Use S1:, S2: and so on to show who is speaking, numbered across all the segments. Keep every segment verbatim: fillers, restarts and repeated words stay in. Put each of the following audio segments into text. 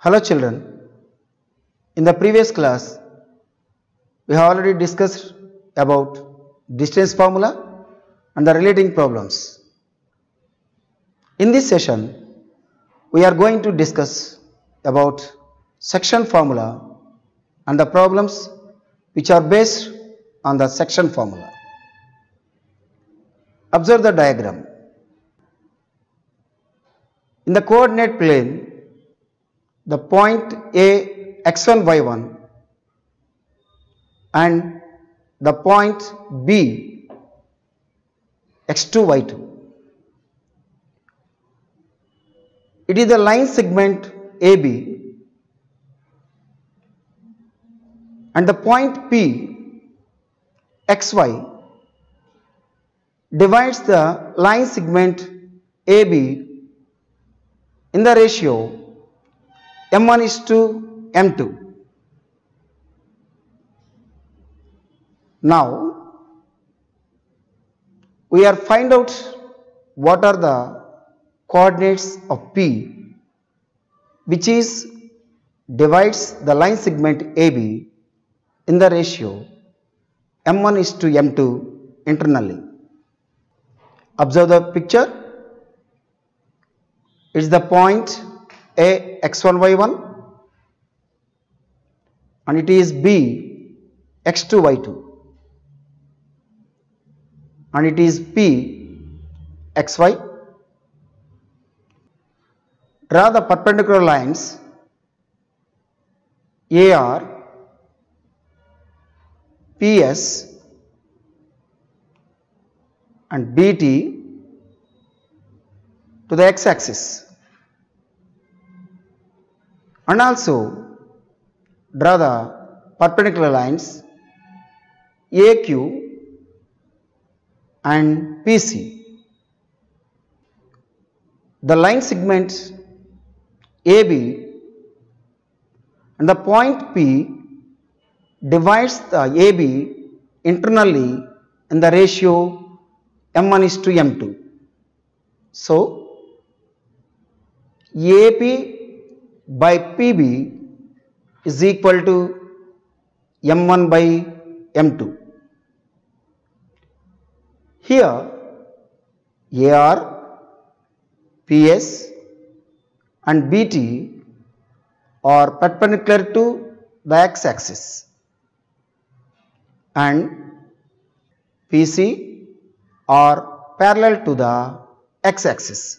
S1: Hello children, in the previous class we have already discussed about distance formula and the relating problems. In this session we are going to discuss about section formula and the problems which are based on the section formula. Observe the diagram. In the coordinate plane, the point A x one y one and the point B x two y two. It is the line segment A B and the point P xy divides the line segment A B in the ratio M one is to M two. Now we are find out what are the coordinates of P which is divides the line segment A B in the ratio M one is to M two internally. Observe the picture. It is the point A x one y one and it is B x two y two and it is P xy. Draw the perpendicular lines A R, P S and B T to the x-axis, and also draw the perpendicular lines A Q and P C. The line segment A B and the point P divides the A B internally in the ratio M one is to M two. So A P by P B is equal to M one by M two. Here A R, P S and B T are perpendicular to the x-axis and P C are parallel to the x-axis.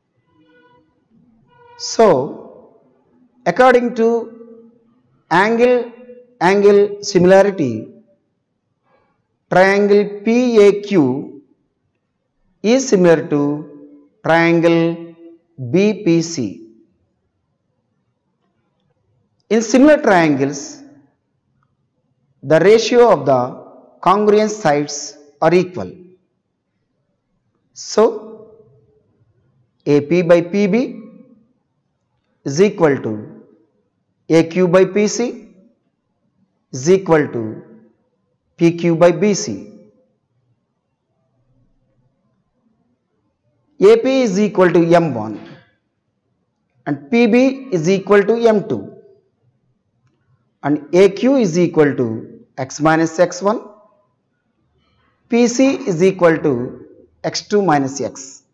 S1: So according to angle angle similarity, triangle P A Q is similar to triangle B P C. In similar triangles, the ratio of the congruent sides are equal. So A P by P B is equal to A Q by P C is equal to P Q by B C. A P is equal to M one and P B is equal to M two and A Q is equal to x minus x one, P C is equal to x two minus x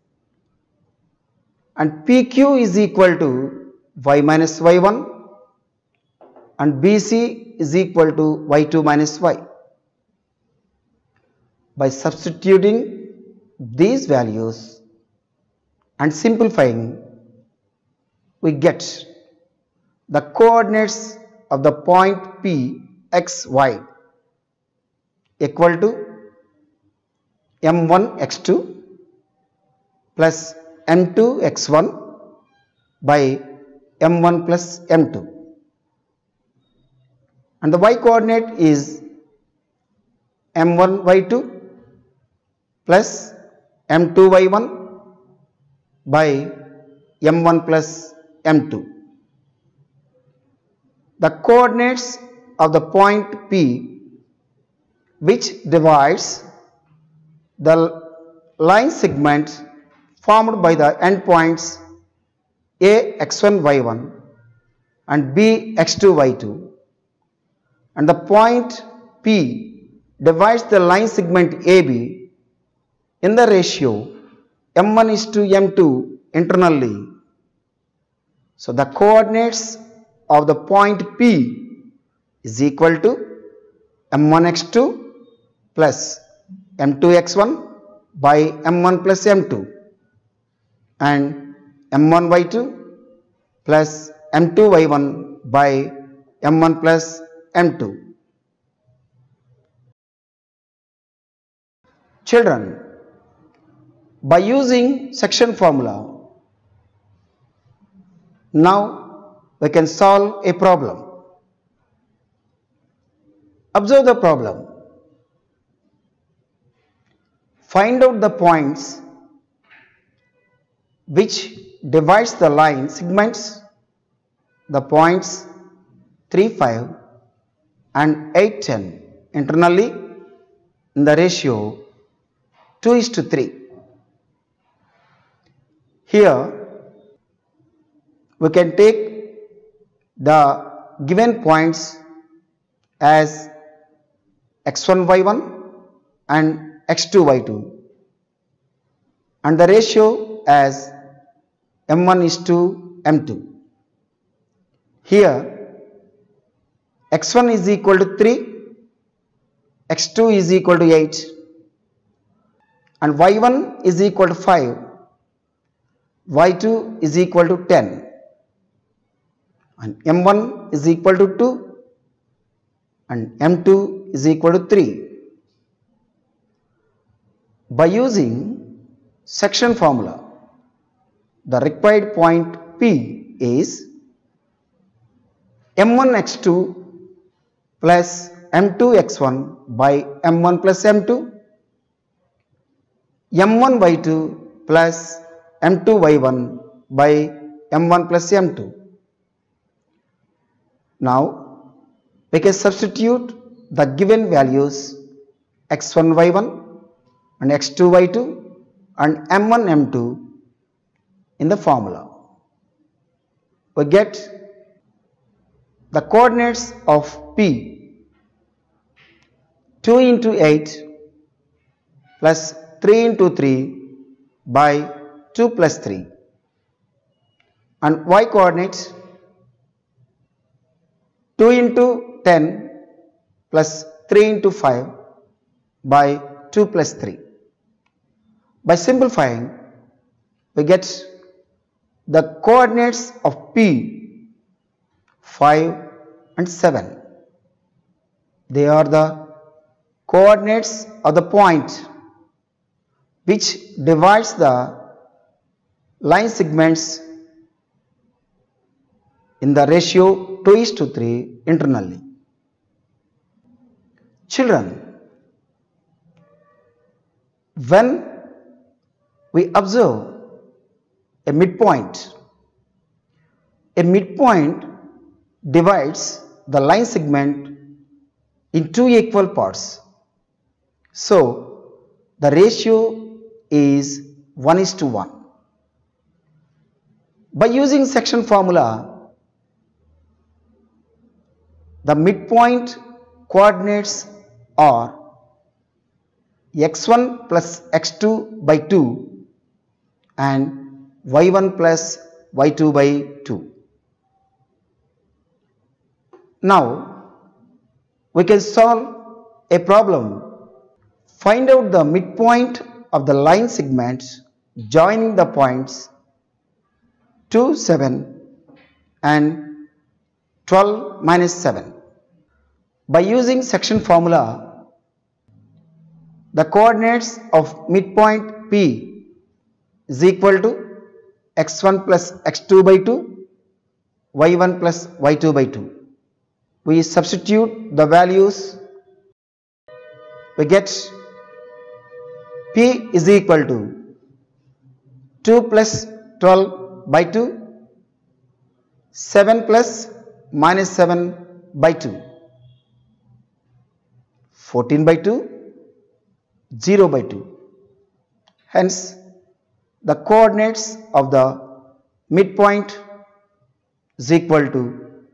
S1: and P Q is equal to y minus y one and B C is equal to y two minus y. By substituting these values and simplifying, we get the coordinates of the point P x y equal to M one x two plus M two x one by M one plus M two, and the y coordinate is M one y two plus M two y one by M one plus M two. The coordinates of the point P which divides the line segment formed by the endpoints A x one y one and B x two y two, and the point P divides the line segment A B in the ratio m one is to m two internally. So the coordinates of the point P is equal to m one x two plus m two x one by m one plus m two, and m one y two plus m two y one by m one plus m two. Children, by using section formula, now we can solve a problem. Observe the problem. Find out the points which divides the line segments, the points three, five and eight, ten internally in the ratio two is to three. Here we can take the given points as x one y one and x two y two, and the ratio as m one is to m two. Here x one is equal to three, x two is equal to eight, and y one is equal to five, y two is equal to ten, and m one is equal to two and m two is equal to three. By using section formula, the required point P is m one x two plus m two x one by m one plus m two, m one y two plus m two y one by m one plus m two. Now we can substitute the given values x one y one and x two y two and m one m two in the formula. We get the coordinates of P: two into eight plus three into three by two plus three, and y coordinates two into ten plus three into five by two plus three. By simplifying, we get the coordinates of P five and seven. They are the coordinates of the point which divides the line segments in the ratio two is to three internally. Children, when we observe a midpoint, a midpoint divides the line segment in two equal parts. So the ratio is one is to one. By using section formula, the midpoint coordinates are x one plus x two by two and y one plus y two by two. Now we can solve a problem. Find out the midpoint of the line segments joining the points two, seven and twelve minus seven. By using section formula, the coordinates of midpoint P is equal to x one plus x two by two, y one plus y two by two. We substitute the values, we get P is equal to two plus twelve by two, seven plus minus seven by two, fourteen by two, zero by two. Hence, the coordinates of the midpoint is equal to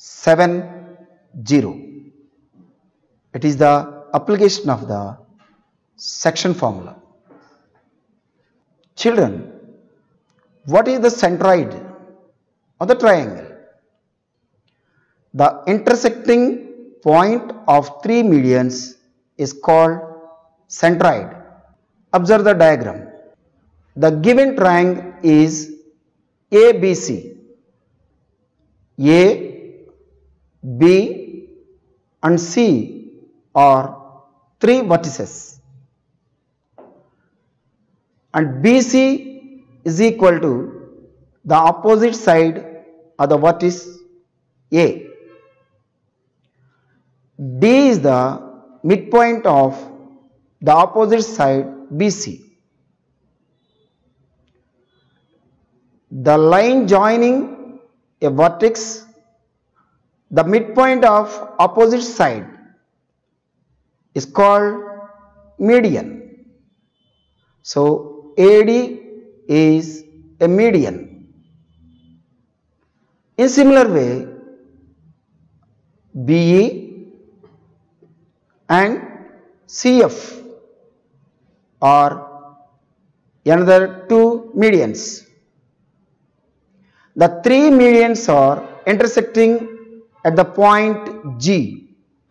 S1: seven zero. It is the application of the section formula. Children, what is the centroid of the triangle? The intersecting point of three medians is called centroid. Observe the diagram. The given triangle is A B C. A, B and C are three vertices, and B C is equal to the opposite side of the vertex A. D is the midpoint of the opposite side B C. The line joining a vertex, the midpoint of opposite side, is called median. So A D is a median. In similar way, B E and C F are another two medians. The three medians are intersecting at the point G.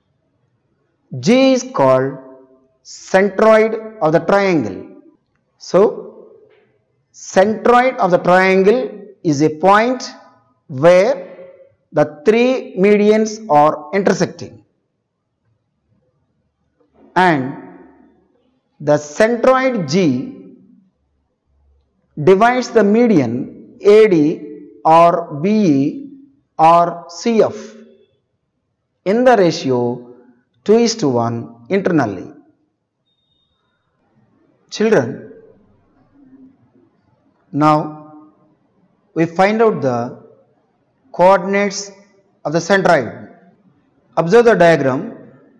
S1: G is called centroid of the triangle. So, centroid of the triangle is a point where the three medians are intersecting, and the centroid G divides the median A D or B E or C F in the ratio two is to one internally. Children, now we find out the coordinates of the centroid. Observe the diagram.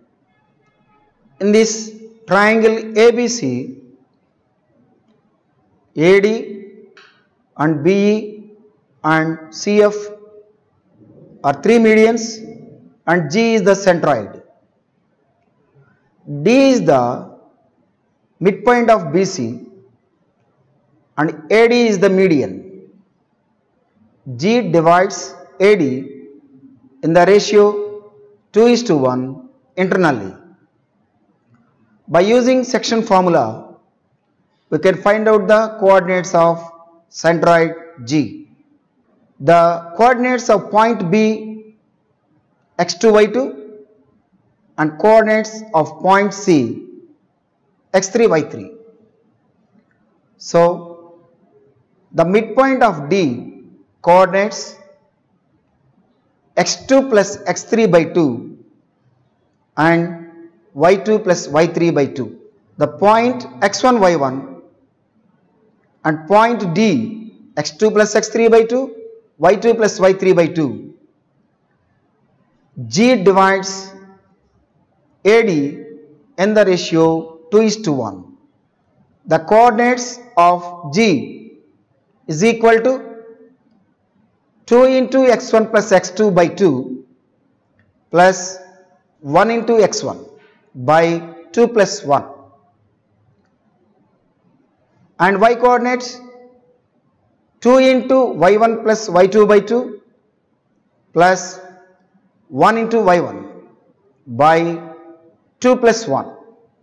S1: In this triangle A B C, A D and B E and C F are three medians, and G is the centroid. D is the midpoint of B C and A D is the median. G divides A D in the ratio two is to one internally. By using section formula, we can find out the coordinates of centroid G. The coordinates of point B x two y two and coordinates of point C x three y three. So, the midpoint of D coordinates x two plus x three by two and y two plus y three by two. The point x one y one and point D x two plus x three by two, y two plus y three by two. G divides A D in the ratio two is to one. The coordinates of G is equal to two into x one plus x two by two plus one into x one by two plus one, and y coordinates two into y one plus y two by two plus one into y one by two plus one.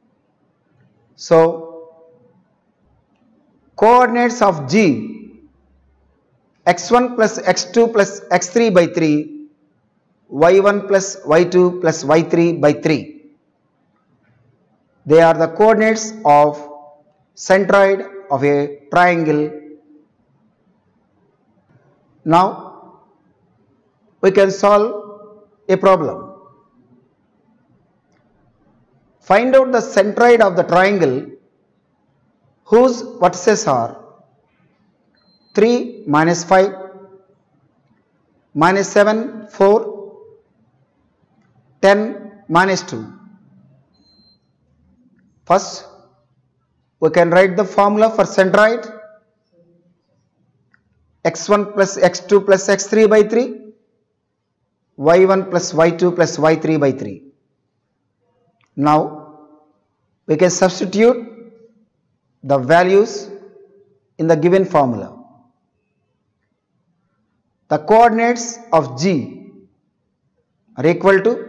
S1: So, coordinates of G x one plus x two plus x three by three, y one plus y two plus y three by three. They are the coordinates of centroid of a triangle. Now, we can solve a problem. Find out the centroid of the triangle whose vertices are three minus five, minus seven, four, ten, minus two. First, we can write the formula for centroid: x one plus x two plus x three by three. y one plus y two plus y three by three. Now we can substitute the values in the given formula. The coordinates of G are equal to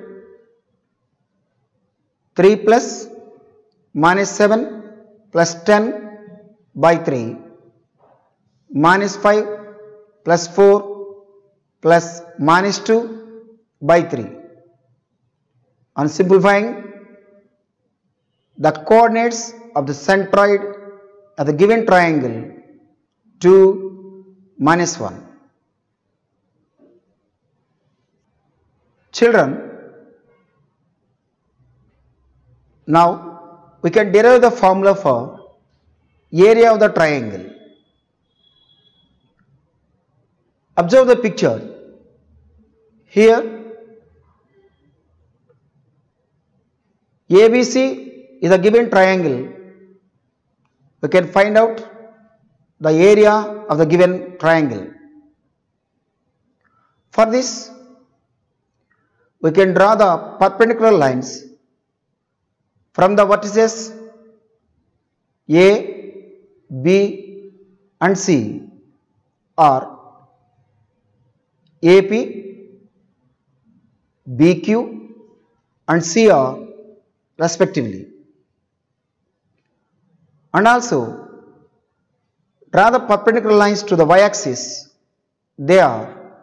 S1: three plus minus seven plus ten by three minus five plus four plus minus two by three. On simplifying, the coordinates of the centroid of the given triangle two minus one. Children, now we can derive the formula for area of the triangle. Observe the picture. Here A B C is a given triangle. We can find out the area of the given triangle. For this, we can draw the perpendicular lines from the vertices A, B and C are A P, B Q and C R respectively. And also draw the perpendicular lines to the y-axis. They are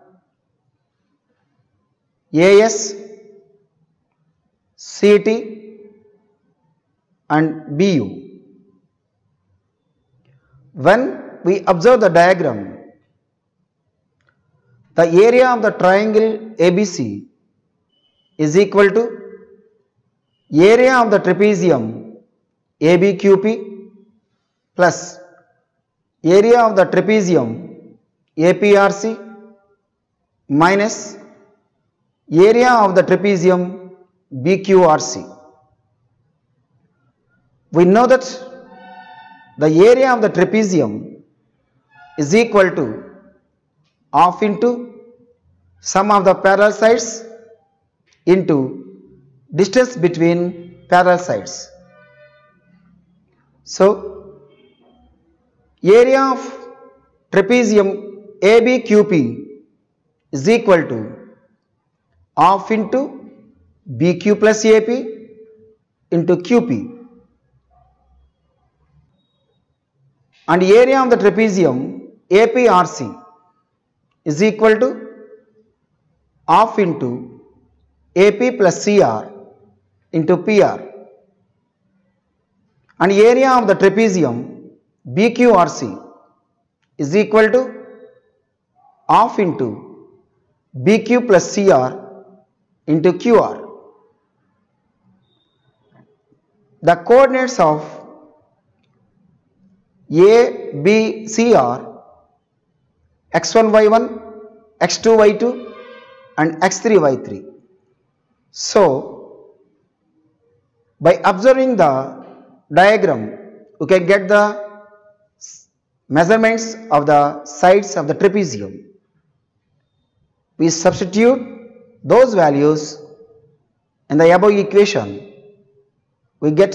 S1: A S, C T and B U. When we observe the diagram, the area of the triangle A B C is equal to area of the trapezium A B Q P plus area of the trapezium A P R C minus area of the trapezium B Q R C. We know that the area of the trapezium is equal to half into sum of the parallel sides into distance between parallel sides. So, area of trapezium A B Q P is equal to half into B Q plus A P into Q P, and area of the trapezium A P R C is equal to half into A P plus C R into P R, and area of the trapezium B Q R C is equal to half into B Q plus C R into Q R. The coordinates of A, B, C are x one, y one, x two, y two and x three, y three. So, by observing the diagram, you can get the measurements of the sides of the trapezium. We substitute those values in the above equation. We get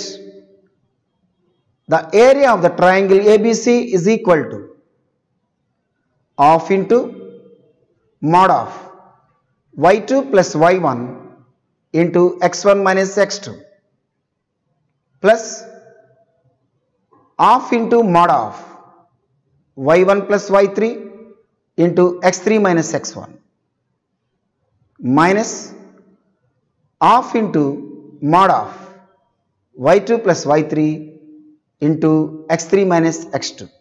S1: the area of the triangle A B C is equal to half into mod of y two plus y one into x one minus x two plus half into mod of y one plus y three into x three minus x one minus half into mod of y two plus y three into x three minus x two.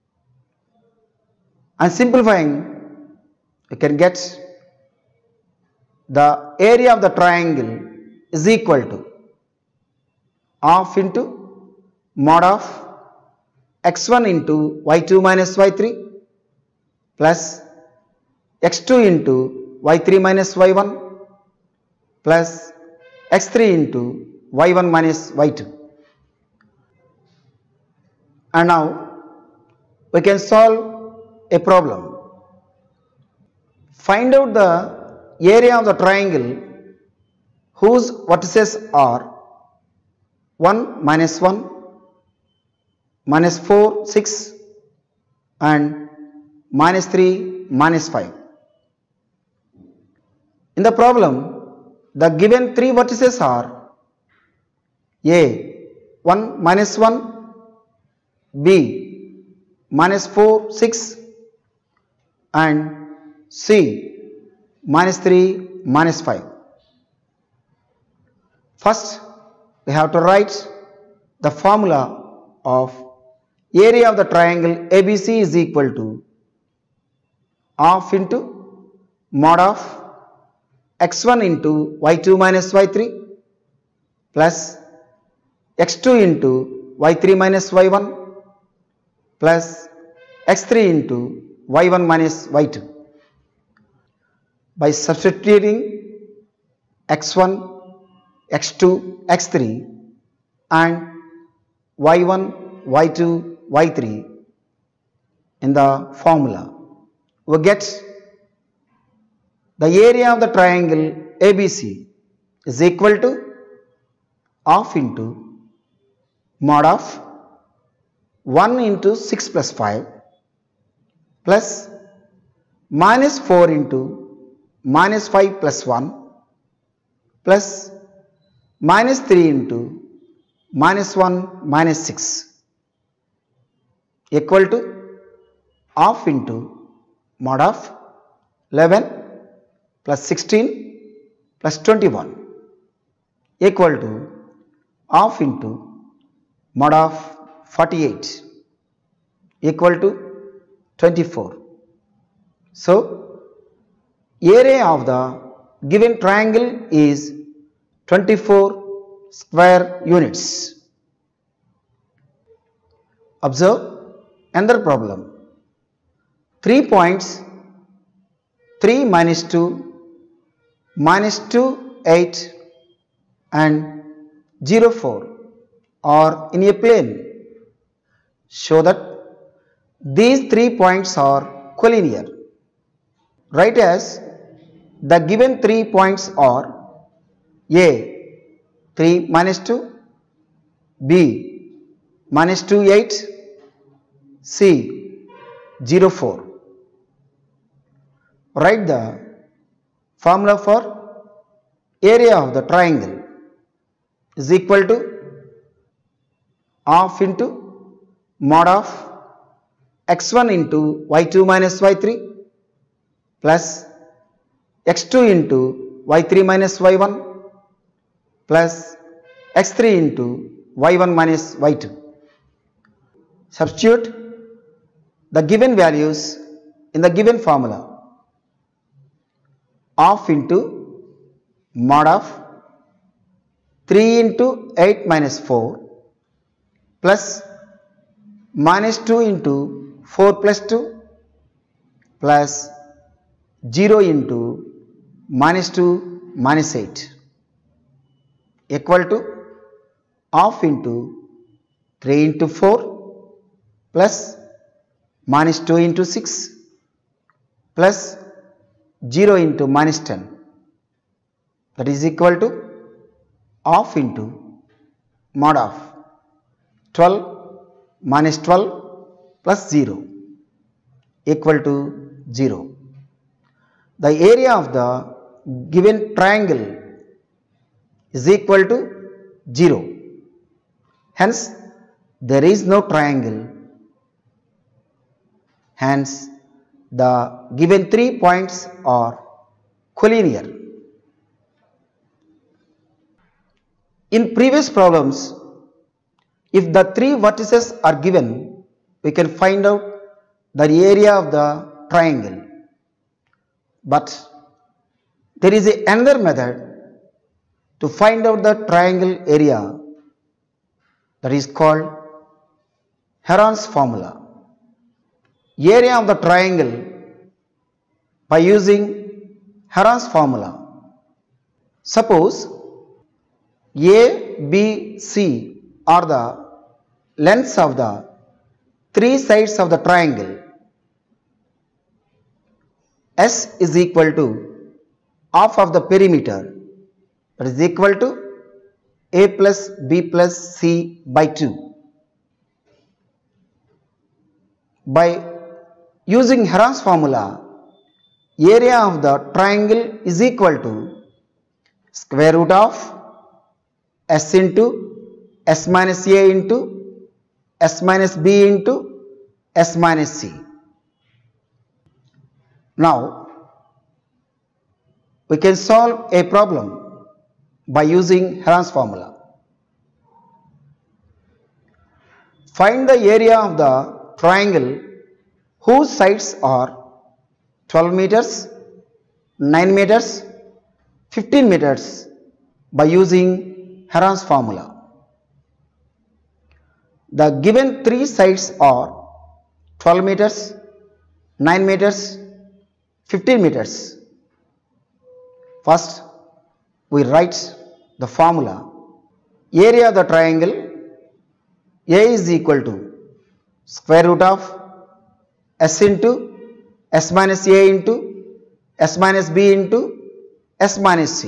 S1: And simplifying, you can get the area of the triangle is equal to half into mod of x one into y two minus y three plus x two into y three minus y one plus x three into y one minus y two. And now we can solve a problem. Find out the area of the triangle whose vertices are one minus one, minus four, six and minus three, minus five. In the problem, the given three vertices are A one minus one, B minus four, six and C minus three, minus five. First, we have to write the formula of area of the triangle A B C is equal to half into mod of x one into y two minus y three plus x two into y three minus y one plus x three into y one minus y two. By substituting x one, x two, x three and y one, y two, y three in the formula, we get the area of the triangle A B C is equal to half into mod of one into six plus five plus minus four into minus five plus one plus minus three into minus one minus six equal to half into mod of eleven plus sixteen plus twenty-one equal to half into mod of forty-eight equal to twenty-four. So, area of the given triangle is twenty-four square units. Observe another problem. three points three minus two, minus two, eight and zero, four are in a plane. Show that these three points are collinear. Write as the given three points are A three minus two, B minus two, eight, C zero, four. Write the formula for area of the triangle is equal to half into mod of x one into y two minus y three plus x two into y three minus y one plus x three into y one minus y two. Substitute the given values in the given formula. Half into mod of three into eight minus four plus minus two into four plus two plus zero into minus two minus eight equal to half into three into four plus minus two into six plus zero into minus ten, that is equal to half into mod of twelve minus twelve plus zero equal to zero. The area of the given triangle is equal to zero. Hence, there is no triangle. Hence, the given three points are collinear. In previous problems, if the three vertices are given, we can find out the area of the triangle. But there is a another method to find out the triangle area, that is called Heron's formula. Area of the triangle by using Heron's formula. Suppose A, B, C are the lengths of the three sides of the triangle. S is equal to half of the perimeter, that is equal to a plus b plus c by two. By using Heron's formula, area of the triangle is equal to square root of s into s minus a into s minus b into s minus c. Now we can solve a problem by using Heron's formula. Find the area of the triangle whose sides are twelve meters, nine meters, fifteen meters by using Heron's formula. The given three sides are twelve meters, nine meters, fifteen meters. First, we write the formula. Area of the triangle A is equal to square root of s into s minus a into s minus b into s minus c.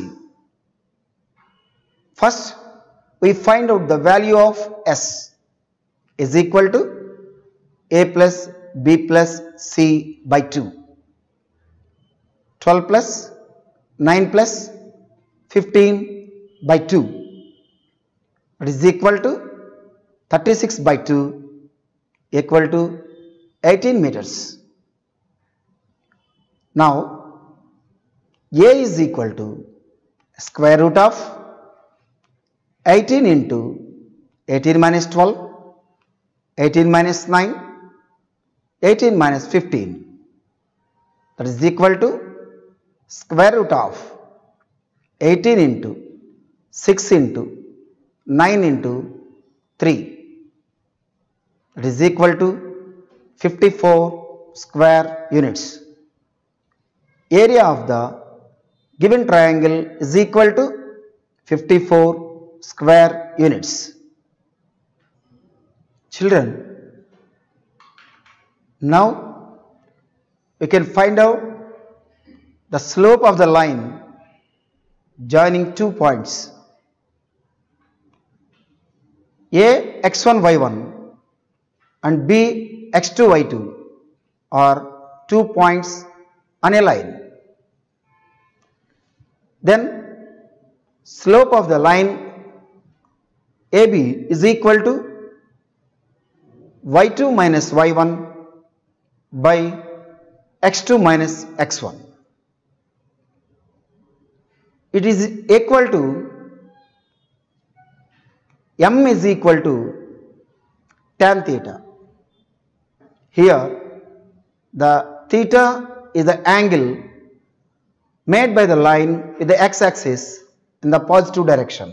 S1: First, we find out the value of s is equal to a plus b plus c by two. twelve plus nine plus fifteen by two, it is equal to thirty-six by two, equal to eighteen meters. Now a is equal to square root of eighteen into eighteen minus twelve, eighteen minus nine, eighteen minus fifteen, that is equal to square root of eighteen into six into nine into three, that is equal to fifty-four square units. Area of the given triangle is equal to fifty-four square units. Children, now we can find out the slope of the line joining two points. A x one y one and b x two y two are two points on a line. Then slope of the line A B is equal to y two minus y one by x two minus x one. It is equal to m is equal to tan theta. Here the theta is the angle made by the line with the x-axis in the positive direction.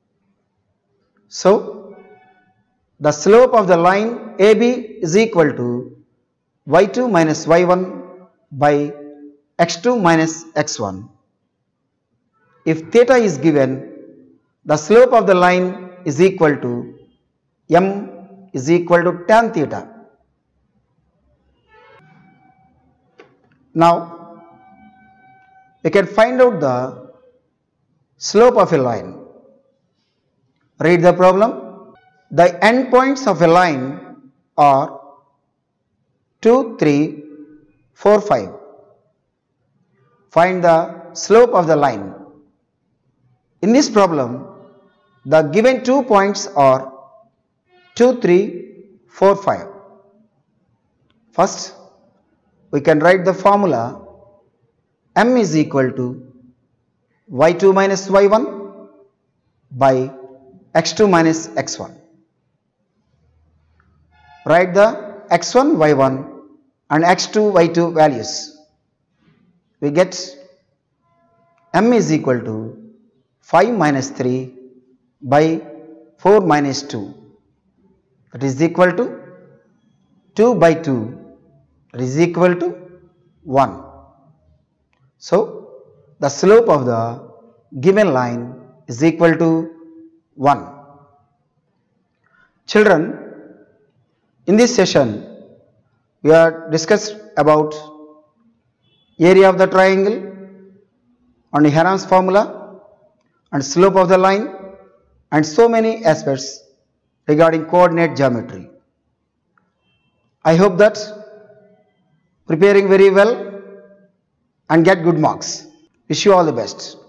S1: So the slope of the line A B is equal to y two minus y one by x two minus x one. If theta is given, the slope of the line is equal to m is equal to tan theta. Now we can find out the slope of a line. Read the problem. The endpoints of a line are two, three, four, five. Find the slope of the line. In this problem, the given two points are two, three, four, five. First, we can write the formula. M is equal to y two minus y one by x two minus x one. Write the x one, y one and x two, y two values. We get M is equal to five minus three by four minus two, that is equal to two by two, that is equal to one. So the slope of the given line is equal to one. Children, in this session we are discussed about area of the triangle, on Heron's formula and slope of the line and so many aspects regarding coordinate geometry. I hope that preparing very well and get good marks. Wish you all the best.